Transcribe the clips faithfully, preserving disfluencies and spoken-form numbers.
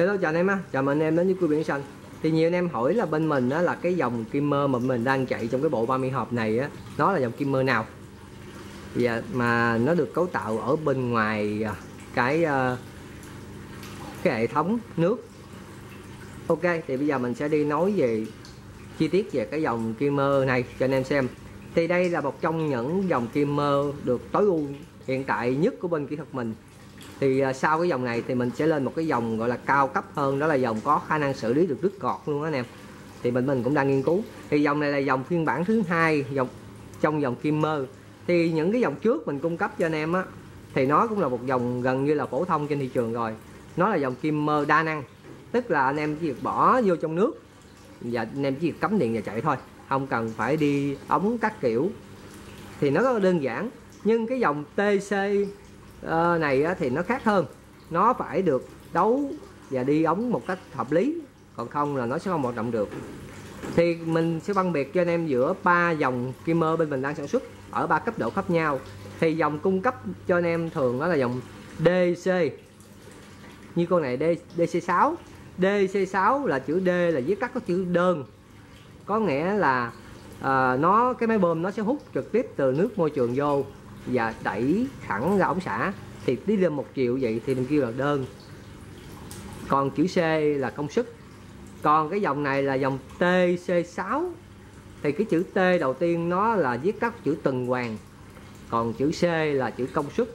Hello chào anh em á, chào mừng anh em đến với Cua Biển Xanh. Thì nhiều anh em hỏi là bên mình á, là cái dòng Kimmer mà mình đang chạy trong cái bộ ba mươi hộp này á, nó là dòng Kimmer nào? Dạ, mà nó được cấu tạo ở bên ngoài cái cái hệ thống nước. Ok, thì bây giờ mình sẽ đi nói về chi tiết về cái dòng Kimmer này cho anh em xem. Thì đây là một trong những dòng Kimmer được tối ưu hiện tại nhất của bên kỹ thuật mình. Thì uh, sau cái dòng này thì mình sẽ lên một cái dòng gọi là cao cấp hơn, đó là dòng có khả năng xử lý được nước ngọt luôn đó anh em. Thì mình mình cũng đang nghiên cứu. Thì dòng này là dòng phiên bản thứ hai dòng trong dòng Kimmer. Thì những cái dòng trước mình cung cấp cho anh em á, thì nó cũng là một dòng gần như là phổ thông trên thị trường rồi. Nó là dòng Kimmer đa năng, tức là anh em chỉ việc bỏ vô trong nước và anh em chỉ việc cắm điện và chạy thôi, không cần phải đi ống các kiểu. Thì nó rất là đơn giản. Nhưng cái dòng tê xê Uh, này á, thì nó khác hơn, nó phải được đấu và đi ống một cách hợp lý, còn không là nó sẽ không hoạt động được. Thì mình sẽ phân biệt cho anh em giữa ba dòng Kimmer bên mình đang sản xuất ở ba cấp độ khác nhau. Thì dòng cung cấp cho anh em thường đó là dòng đê xê, như con này đê xê sáu. đê xê sáu là chữ D là viết tắt có chữ đơn, có nghĩa là uh, nó cái máy bơm nó sẽ hút trực tiếp từ nước môi trường vô và đẩy thẳng ra ống xả. Thì đi lên một chiều vậy thì mình kêu là đơn. Còn chữ C là công suất. Còn cái dòng này là dòng tê xê sáu, thì cái chữ T đầu tiên nó là viết tắt chữ tuần hoàn, còn chữ C là chữ công suất.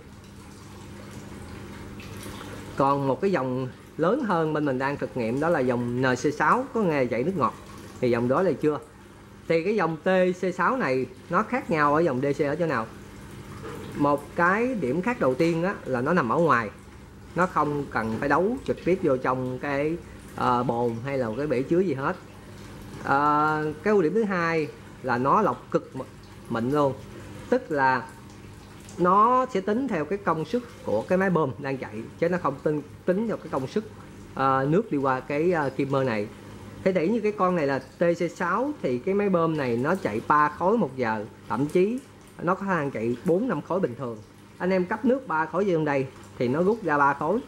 Còn một cái dòng lớn hơn bên mình đang thực nghiệm đó là dòng en xê sáu, có nghe chạy nước ngọt. Thì dòng đó là chưa. Thì cái dòng tê xê sáu này nó khác nhau ở dòng đê xê ở chỗ nào? Một cái điểm khác đầu tiên đó là nó nằm ở ngoài, nó không cần phải đấu trực tiếp vô trong cái uh, bồn hay là cái bể chứa gì hết. Uh, cái ưu điểm thứ hai là nó lọc cực mịn luôn, tức là nó sẽ tính theo cái công suất của cái máy bơm đang chạy, chứ nó không tính tính vào cái công suất uh, nước đi qua cái uh, Kimmer này. Thế thì như cái con này là tê xê sáu thì cái máy bơm này nó chạy ba khối một giờ, thậm chí nó có khả năng chạy bốn năm khối bình thường. Anh em cấp nước ba khối vô trong đây thì nó rút ra ba khối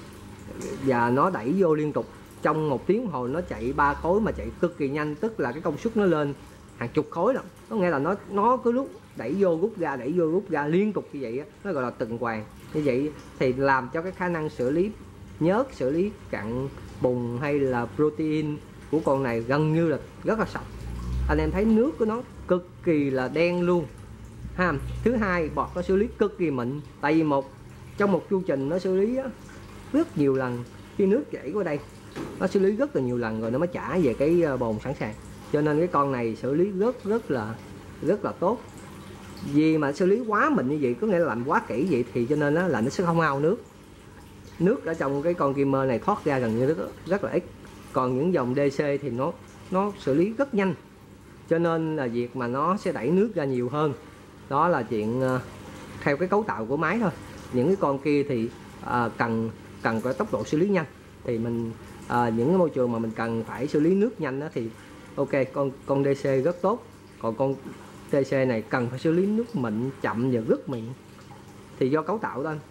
và nó đẩy vô liên tục trong một tiếng đồng hồ. Nó chạy ba khối mà chạy cực kỳ nhanh, tức là cái công suất nó lên hàng chục khối lắm. Có nghĩa là nó nó cứ lúc đẩy vô rút ra, đẩy vô rút ra liên tục như vậy á, nó gọi là tuần hoàn. Như vậy thì làm cho cái khả năng xử lý nhớt, xử lý cặn bùn hay là protein của con này gần như là rất là sạch. Anh em thấy nước của nó cực kỳ là đen luôn ha. Thứ hai, bọt nó xử lý cực kỳ mịn, tại vì một trong một chu trình nó xử lý á, rất nhiều lần. Khi nước chảy qua đây nó xử lý rất là nhiều lần rồi nó mới trả về cái bồn sẵn sàng. Cho nên cái con này xử lý rất rất là rất là tốt. Vì mà xử lý quá mịn như vậy, có nghĩa là làm quá kỹ vậy, thì cho nên là nó sẽ không ao nước. Nước ở trong cái con Kimmer này thoát ra gần như rất, rất là ít. Còn những dòng đê xê thì nó nó xử lý rất nhanh, cho nên là việc mà nó sẽ đẩy nước ra nhiều hơn. Đó là chuyện uh, theo cái cấu tạo của máy thôi. Những cái con kia thì uh, cần cần có tốc độ xử lý nhanh. Thì mình uh, những cái môi trường mà mình cần phải xử lý nước nhanh đó thì ok, con con đê xê rất tốt. Còn con tê xê này cần phải xử lý nước mịn, chậm và rất mịn, thì do cấu tạo thôi.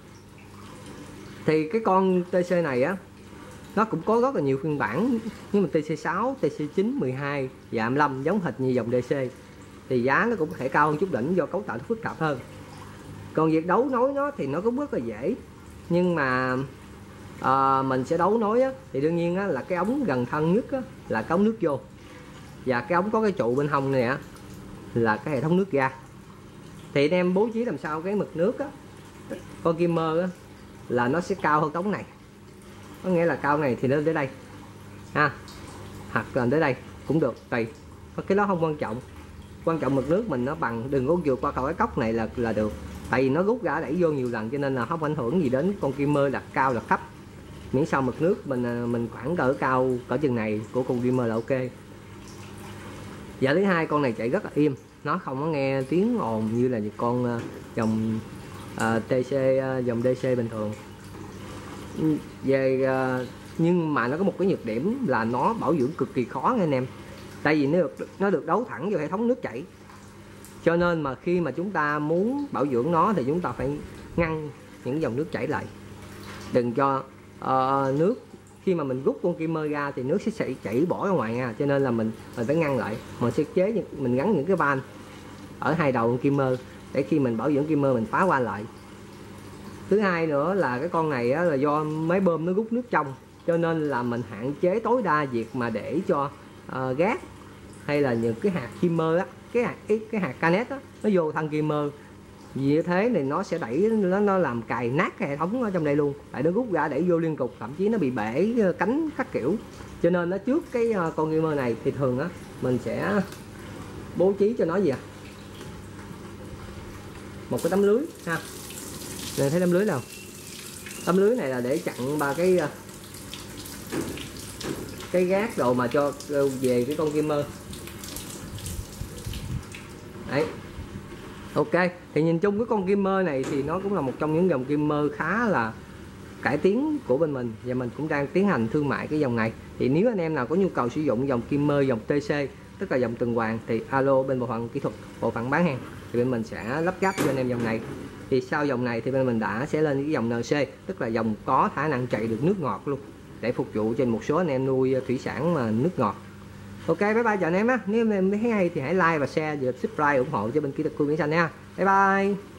Thì cái con tê xê này á, nó cũng có rất là nhiều phiên bản, nhưng mà tê xê sáu, tê xê chín, mười hai và hai mươi lăm giống hệt như dòng đê xê. Thì giá nó cũng có thể cao hơn chút đỉnh do cấu tạo nó phức tạp hơn. Còn việc đấu nối nó thì nó cũng rất là dễ. Nhưng mà à, mình sẽ đấu nối á, thì đương nhiên á, là cái ống gần thân nhất á, là cái ống nước vô. Và cái ống có cái trụ bên hông này á, là cái hệ thống nước ra. Thì anh em bố trí làm sao cái mực nước á, con Kimmer á, là nó sẽ cao hơn ống này. Có nghĩa là cao này thì nó tới đây ha, hoặc là tới đây cũng được, tùy. Cái đó không quan trọng. Quan trọng mực nước mình nó bằng, đừng có vượt qua cầu cái cốc này là là được. Tại vì nó rút ra đẩy vô nhiều lần, cho nên là không ảnh hưởng gì đến con Kimmer đặt cao đặt thấp. Miễn sao mực nước mình mình khoảng cỡ cao cỡ chừng này của con Kimmer là ok. Và thứ hai, con này chạy rất là im, nó không có nghe tiếng ồn như là con uh, dòng uh, tê xê, uh, dòng đê xê bình thường. Về uh, nhưng mà nó có một cái nhược điểm là nó bảo dưỡng cực kỳ khó nha anh em. Tại vì nó được nó được đấu thẳng vào hệ thống nước chảy, cho nên mà khi mà chúng ta muốn bảo dưỡng nó thì chúng ta phải ngăn những dòng nước chảy lại, đừng cho uh, nước khi mà mình rút con kimmer ra thì nước sẽ chảy bỏ ra ngoài nha, cho nên là mình mình phải ngăn lại. Mình sẽ chế những, mình gắn những cái van ở hai đầu con kimmer để khi mình bảo dưỡng kimmer mình phá qua lại. Thứ hai nữa là cái con này á, là do máy bơm nó rút nước trong, cho nên là mình hạn chế tối đa việc mà để cho uh, gas hay là những cái hạt kimmer á, cái hạt cái, cái hạt canet á, nó vô thân kimmer. Vì như thế thì nó sẽ đẩy nó, nó làm cài nát cái hệ thống ở trong đây luôn, tại nó rút ra đẩy vô liên cục, thậm chí nó bị bể cánh các kiểu. Cho nên nó trước cái uh, con kimmer này thì thường á mình sẽ bố trí cho nó gì à, một cái tấm lưới ha. Này thấy tấm lưới nào? Tấm lưới này là để chặn ba cái cái gác đồ mà cho về cái con kimmer. Đấy. Ok, thì nhìn chung cái con kimmer này thì nó cũng là một trong những dòng kimmer khá là cải tiến của bên mình, và mình cũng đang tiến hành thương mại cái dòng này. Thì nếu anh em nào có nhu cầu sử dụng dòng kimmer dòng tê xê, tức là dòng tuần hoàn, thì alo bên bộ phận kỹ thuật, bộ phận bán hàng, thì bên mình sẽ lắp ráp cho anh em dòng này. Thì sau dòng này thì bên mình đã sẽ lên cái dòng en xê, tức là dòng có khả năng chạy được nước ngọt luôn, để phục vụ cho một số anh em nuôi thủy sản mà nước ngọt. Ok, bye bye chào anh em á. Nếu anh em thấy hay thì hãy like và share và subscribe ủng hộ cho bên kỹ thuật Cua Biển Xanh nha. Bye bye.